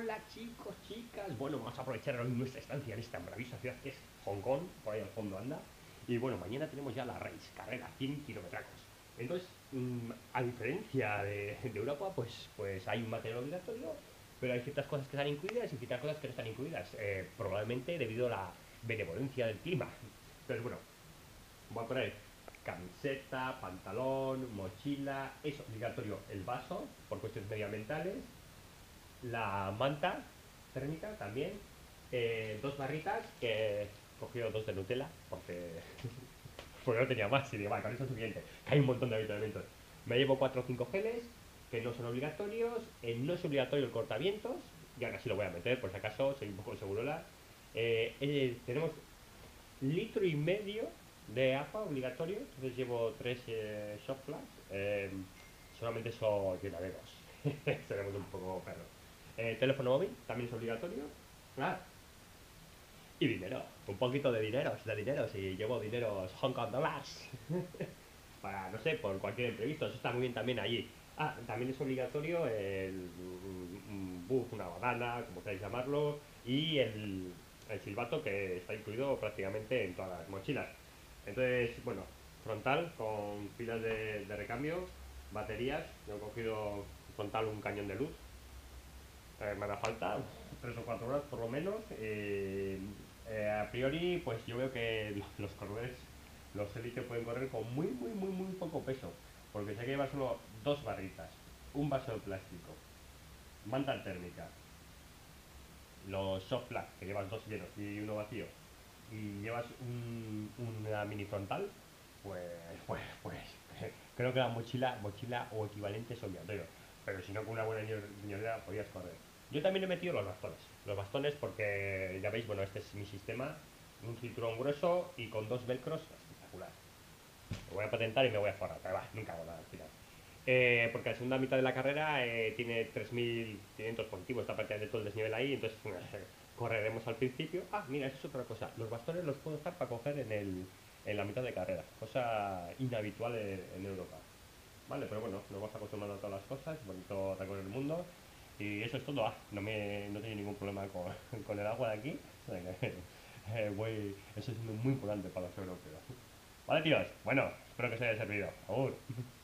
Hola chicos, chicas. Bueno, vamos a aprovechar hoy nuestra estancia en esta maravillosa ciudad que es Hong Kong, por ahí al fondo anda. Y bueno, mañana tenemos ya la race, carrera, 100 kilometracos. Entonces, a diferencia de Europa, pues hay un material obligatorio, pero hay ciertas cosas que están incluidas y ciertas cosas que no están incluidas, probablemente debido a la benevolencia del clima. Entonces, bueno, voy a poner camiseta, pantalón, mochila, es obligatorio el vaso por cuestiones medioambientales, la manta térmica también, dos barritas que he cogido dos de Nutella porque no tenía más y digo, vale, con eso es suficiente, que hay un montón de avituallamientos. Me llevo 4 o 5 geles que no son obligatorios, no es obligatorio el cortavientos, y ahora sí lo voy a meter por si acaso, soy un poco segurola. Tenemos litro y medio de agua obligatorio, entonces llevo 3 shot flask, solamente son llenaderos, seremos un poco perros. Teléfono móvil también es obligatorio. Ah, y dinero, un poquito de dineros, y llevo dineros Hong Kong dollars para, no sé, por cualquier imprevisto, eso está muy bien también allí. Ah, también es obligatorio un buff, una badana, como queráis llamarlo, y el silbato que está incluido prácticamente en todas las mochilas. Entonces, bueno, frontal con pilas de recambio, baterías, yo he cogido frontal un cañón de luz, me hará falta 3 o 4 horas por lo menos. A priori, pues yo veo que los corredores, los élites pueden correr con muy, muy, muy, muy poco peso, porque si hay que llevar solo dos barritas, un vaso de plástico, manta térmica, los soft flask, que llevas dos llenos y uno vacío, y llevas una mini frontal, pues, pues, creo que la mochila o equivalente es obligatorio. Pero si no, con una buena riñonera podías correr. Yo también he metido los bastones. Los bastones porque, ya veis, bueno, este es mi sistema. Un cinturón grueso y con dos velcros espectacular. Lo voy a patentar y me voy a forrar, pero va, nunca hago nada al final. Porque la segunda mitad de la carrera tiene 3.500 positivos, está prácticamente todo el desnivel ahí, entonces correremos al principio. Ah, mira, eso es otra cosa. Los bastones los puedo dejar para coger en la mitad de carrera, cosa inhabitual en Europa. Vale, pero bueno, nos vamos acostumbrando a todas las cosas, bonito recorrer el mundo. Y eso es todo. Ah, no tengo ningún problema con el agua de aquí. O sea que, eso es muy importante para los europeos. Vale, tíos. Bueno, espero que os haya servido. Agur.